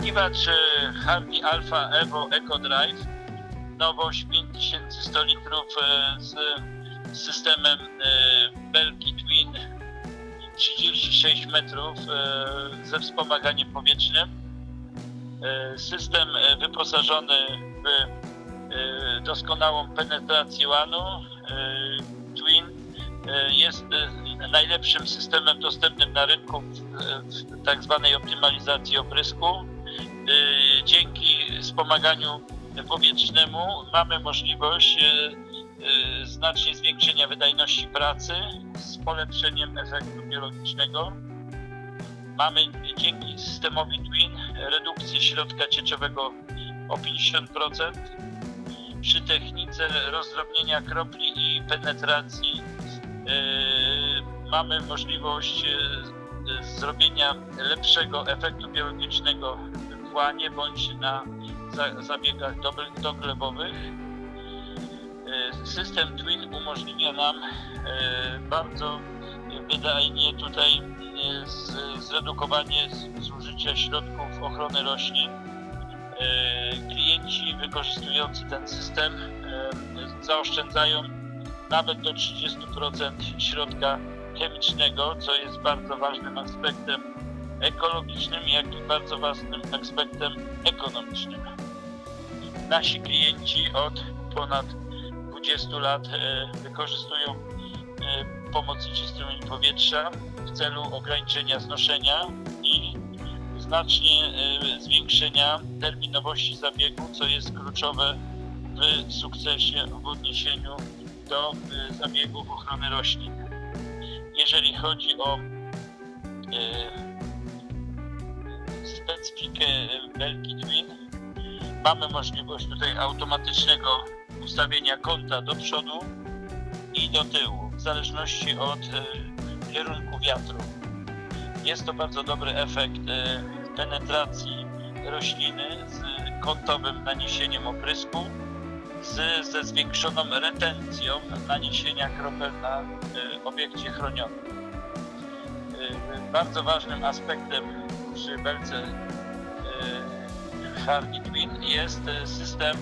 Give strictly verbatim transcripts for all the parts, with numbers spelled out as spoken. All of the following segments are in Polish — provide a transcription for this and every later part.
Opryskiwacz Hardy Alpha Evo Eco Drive, nowość pięć tysięcy sto litrów z systemem belki Twin trzydzieści sześć metrów ze wspomaganiem powietrznym. System wyposażony w doskonałą penetrację łanu. Twin jest najlepszym systemem dostępnym na rynku w tak zwanej optymalizacji oprysku. Dzięki wspomaganiu powietrznemu mamy możliwość znacznie zwiększenia wydajności pracy z polepszeniem efektu biologicznego. Mamy dzięki systemowi Twin redukcję środka cieczowego o pięćdziesiąt procent. Przy technice rozdrobnienia kropli i penetracji yy, mamy możliwość yy, zrobienia lepszego efektu biologicznego w łanie bądź na za, zabiegach doglebowych. Yy, system Twin umożliwia nam yy, bardzo wydajnie tutaj yy, z, zredukowanie zużycia środków ochrony roślin. Klienci wykorzystujący ten system zaoszczędzają nawet do trzydziestu procent środka chemicznego, co jest bardzo ważnym aspektem ekologicznym, jak i bardzo ważnym aspektem ekonomicznym. Nasi klienci od ponad dwudziestu lat wykorzystują pomocnicze strumień powietrza w celu ograniczenia znoszenia i znacznie zwiększenia terminowości zabiegu, co jest kluczowe w sukcesie w odniesieniu do zabiegów ochrony roślin. Jeżeli chodzi o specyfikę belki Twin, mamy możliwość tutaj automatycznego ustawienia kąta do przodu i do tyłu, w zależności od kierunku wiatru. Jest to bardzo dobry efekt penetracji rośliny z kątowym naniesieniem oprysku, z, ze zwiększoną retencją naniesienia kropel na obiekcie chronionym. Bardzo ważnym aspektem przy belce Hardy Twin jest system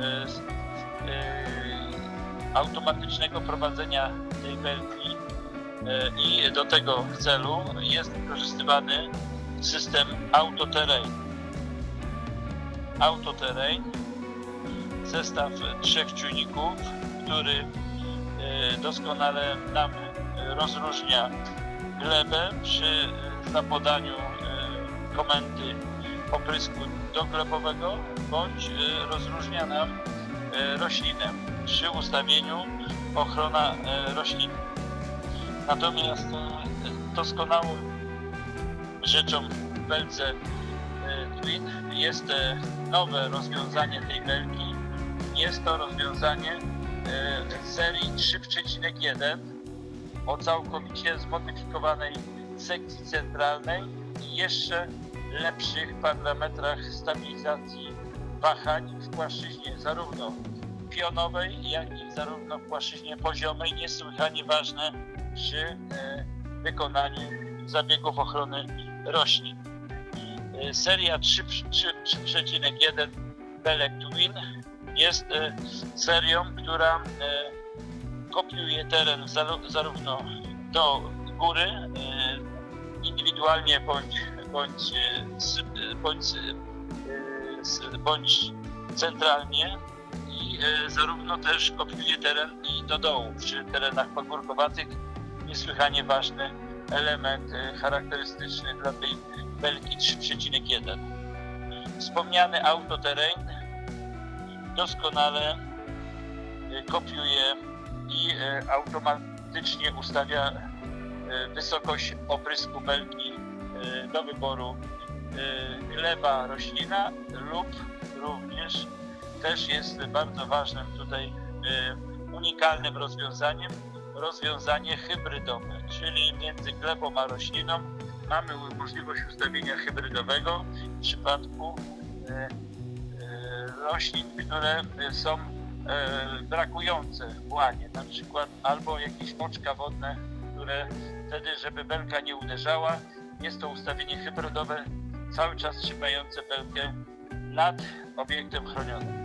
automatycznego prowadzenia tej belki i do tego celu jest wykorzystywany system Auto-Terrain. Auto-Terrain, zestaw trzech czujników, który doskonale nam rozróżnia glebę przy zapodaniu komendy oprysku doglebowego bądź rozróżnia nam roślinę przy ustawieniu ochrona roślin. Natomiast doskonałą rzeczą w belce Twin jest nowe rozwiązanie tej belki. Jest to rozwiązanie serii trzy przecinek jeden o całkowicie zmodyfikowanej sekcji centralnej i jeszcze lepszych parametrach stabilizacji wahań w płaszczyźnie zarówno pionowej, jak i zarówno w płaszczyźnie poziomej, niesłychanie ważne przy wykonaniu zabiegów ochrony roślin. Seria trzy przecinek jeden belek Twin jest serią, która kopiuje teren zarówno do góry, indywidualnie bądź, bądź, bądź, bądź centralnie i zarówno też kopiuje teren i do dołu przy terenach pagórkowatych. Niesłychanie ważny element charakterystyczny dla tej belki trzy przecinek jeden. Wspomniany Auto-Terrain doskonale kopiuje i automatycznie ustawia wysokość oprysku belki do wyboru gleba roślina lub również też jest bardzo ważnym tutaj unikalnym rozwiązaniem rozwiązanie hybrydowe, czyli między glebą a rośliną mamy możliwość ustawienia hybrydowego w przypadku roślin, które są brakujące w łanie, na przykład albo jakieś oczka wodne, które wtedy, żeby belka nie uderzała, jest to ustawienie hybrydowe cały czas trzymające belkę nad obiektem chronionym.